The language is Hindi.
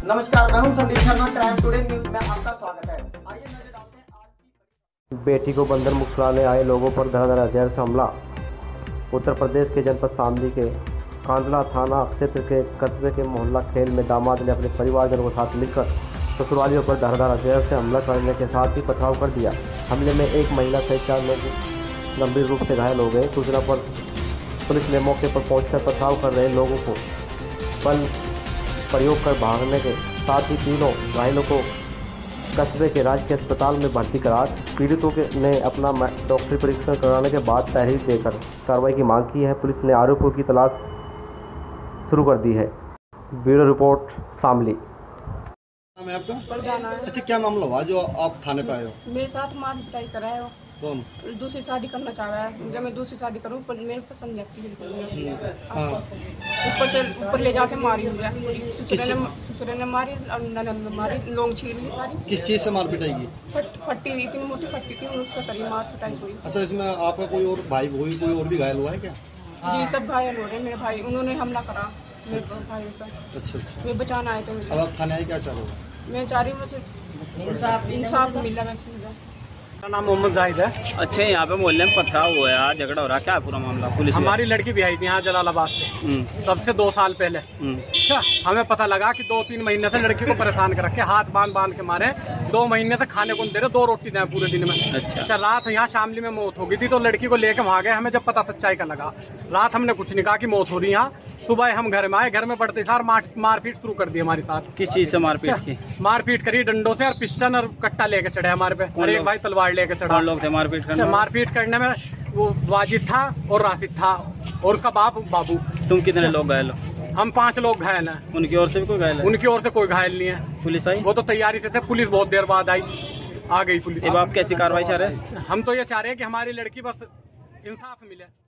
नमस्कार, मैं हूं Sandeep Sharma. Crime today news में आपका स्वागत है। आइए नजर डालते हैं आज की। बेटी को बंदर मुक्त छुड़ाने आए लोगों पर धड़ाधड़ हथियार से हमला। उत्तर प्रदेश के जनपद शामली के कांदला थाना क्षेत्र के कस्बे के मोहल्ला खेल में दामाद ने अपने परिवारजनों के साथ मिलकर ससुरालियों पर धड़ाधड़ हथियार से हमला करने के साथ ही पथराव कर दिया। हमले में एक महिला सहित 4 लोग गंभीर रूप से घायल हो गए। सूचना पर पुलिस ने मौके पर पहुंचकर पथराव कर रहे लोगों को बल प्रयोग कर भागने के साथ ही तीनों घायलों को कस्बे के राजकीय अस्पताल में भर्ती करा पीड़ितों ने अपना डॉक्टरी परीक्षण कराने के बाद तहरीर देकर कार्रवाई की मांग की है। पुलिस ने आरोपियों की तलाश शुरू कर दी है। Bureau report Shamli. नाम है आपका? अच्छा, क्या मामला हुआ जो आप थाने पे आए हो? मेरे साथ मार पिटाई कराया हो। कौन? दूसरी शादी करना चाह रहा है। जब मैं दूसरी शादी करूँ पर मेरे पसंद नहीं आती ऊपर से ऊपर ले जाके मारी हुई है। ससुर ने मारी और ननद ने मारी, लोग छीन ली सारी। किस चीज से मार पिटाई की? फट्टी इतनी मोटी फट्टी थी, उससे करी मार पिटाई हुई। अच्छा, इसमें आपका कोई और भाई कोई और भी घायल हुआ है क्या? जी, सब घायल हो रहे हैं। मेरे भाई, उन्होंने हमला करा मेरे भाई पर। अच्छा, मैं बचाना आए थे। अब आप थाने आए, क्या चाह रहे हो? मैं चाह रही हूँ मुझे इंसाफ मिला। मेरा नाम मोहम्मद जाहिद है। अच्छा, यहाँ पे मोहल्ले में पथराव हुआ है यार, झगड़ा हो रहा है, क्या पूरा मामला? पुलिस हमारी लड़की भी आई थी यहाँ जलालाबाद से, तब से 2 साल पहले। अच्छा, हमें पता लगा कि 2-3 महीने से लड़की को परेशान कर रखे, हाथ बांध के मारे। 2 महीने से खाने को नहीं दे रहे, 2 रोटी दें पूरे दिन में। अच्छा, रात यहाँ शामली में मौत हो गई थी, तो लड़की को लेके वहाँ गए। हमें जब पता सच्चाई का लगा, रात हमने कुछ नहीं कहा कि मौत हो रही है यहाँ। सुबह हम घर में आए, घर में पड़ते सार मारपीट शुरू कर दी हमारे साथ। किस चीज से मारपीट की? मारपीट करी डंडों से, और पिस्टन और कट्टा लेके चढ़े हमारे पे, और एक भाई तलवार लेके चढ़ा। लोग थे मारपीट करने? मारपीट करने में वो वाजिद था और राशिद था और उसका बाप बाबू। तुम कितने लोग घायल हो? हम 5 लोग घायल हैं। उनकी ओर से भी कोई घायल है? उनकी ओर से कोई घायल नहीं है। पुलिस आई? वो तो तैयारी से थे, पुलिस बहुत देर बाद आ गई पुलिस। अब आप कैसी कार्रवाई चाह रहे हैं? हम तो ये चाह रहे हैं कि हमारी लड़की बस इंसाफ मिले।